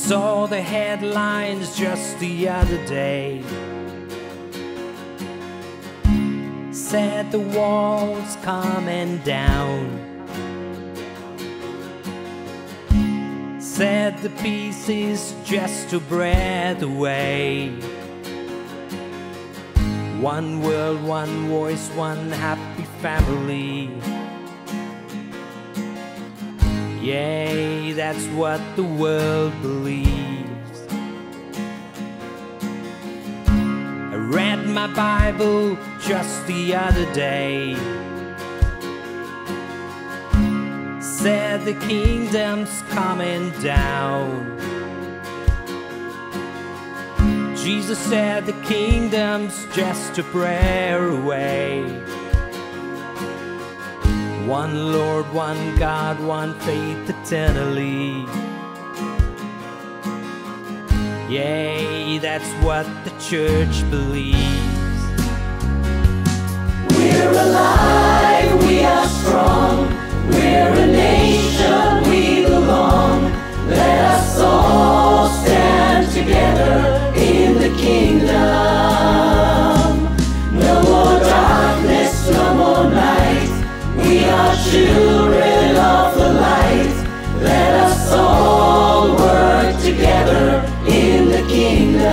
Saw the headlines just the other day. Said the wall's coming down. Said the peace is just a breath away. One world, one voice, one happy family. Yay, that's what the world believes. I read my Bible just the other day. Said the kingdom's coming down. Jesus said the kingdom's just a prayer away. One Lord, one God, one faith eternally. Yay, that's what the church believes. We're alive, we are strong. We're a nation, we belong. Let us all stand together in the kingdom. No more darkness, no more night. We are children of the light. Let us all work together in the kingdom.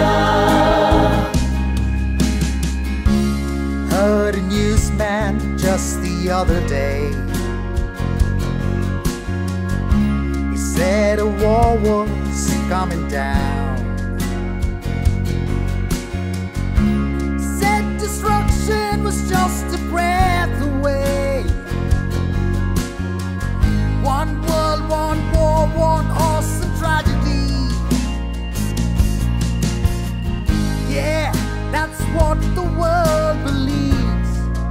Heard a newsman just the other day. He said a war was coming down. Said destruction was just a breath away. One world, one war, one awesome tragedy. Yeah, that's what the world believes.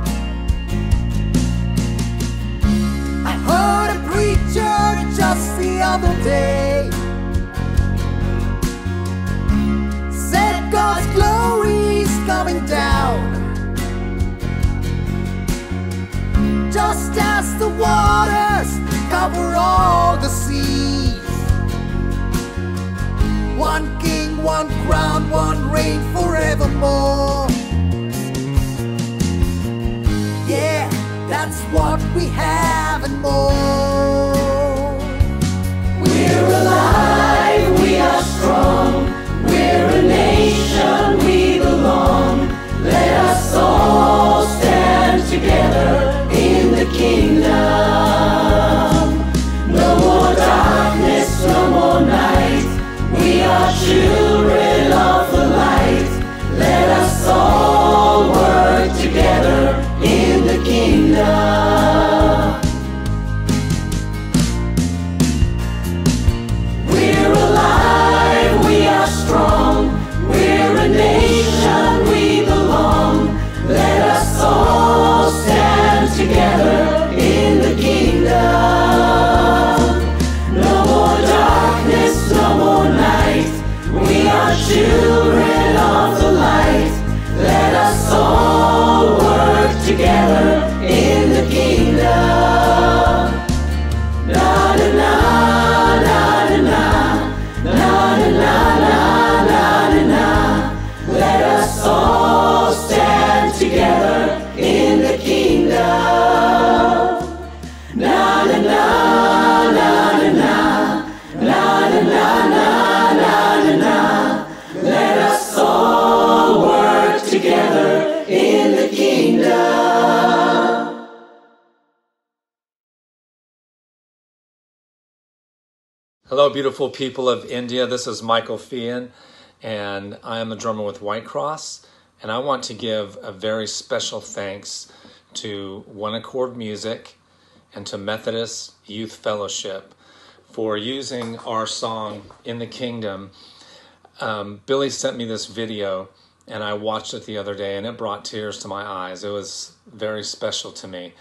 I heard a preacher just the other day. Said God's glory's coming down. Just as the waters cover all the seas. One king, one crown, one reign forevermore. Yeah, that's what we have and more. We're alive, we are strong. We're a nation, we belong. Let us all stand together in the kingdom. No more darkness, no more night. We are children of the light. Let us all work together in the kingdom. We're alive, we are strong. We're a nation, we belong. Let us all stand together in the kingdom. No more darkness, no more night. We are children of the light. Let us all work together in the kingdom. Na na na na na na na na na na na na. Let us all stand together in the kingdom. Na na na na na na na na na na na. Let us all work together in the kingdom. Hello, beautiful people of India. This is Michael Fian, and I am a drummer with Whitecross. And I want to give a very special thanks to One Accord Music and to Methodist Youth Fellowship for using our song In the Kingdom. Billy sent me this video, and I watched it the other day, and it brought tears to my eyes. It was very special to me.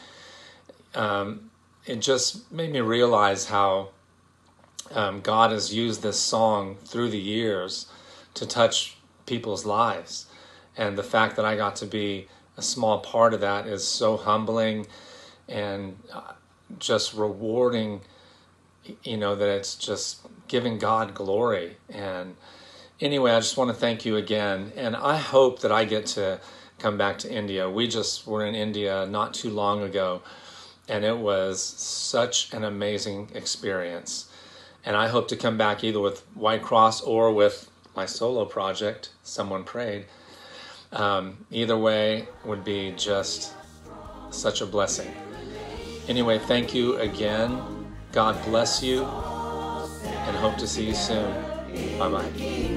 It just made me realize how God has used this song through the years to touch people's lives. And the fact that I got to be a small part of that is so humbling and just rewarding, you know, that it's just giving God glory. And anyway, I just want to thank you again. And I hope that I get to come back to India. We just were in India not too long ago, and it was such an amazing experience. And I hope to come back either with Whitecross or with my solo project, Someone Prayed. Either way would be just such a blessing. Anyway, thank you again. God bless you, and hope to see you soon. Bye-bye.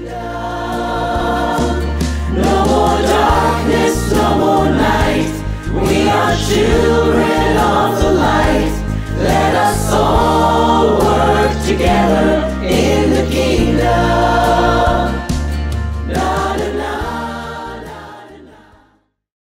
No more darkness, no more night. We are children of the light. Let us all work together in